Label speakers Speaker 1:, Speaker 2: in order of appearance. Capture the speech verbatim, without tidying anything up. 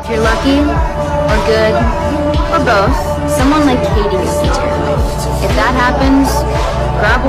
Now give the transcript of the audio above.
Speaker 1: If you're lucky, or good, or both, someone like Katie will be terrible. If that happens, grab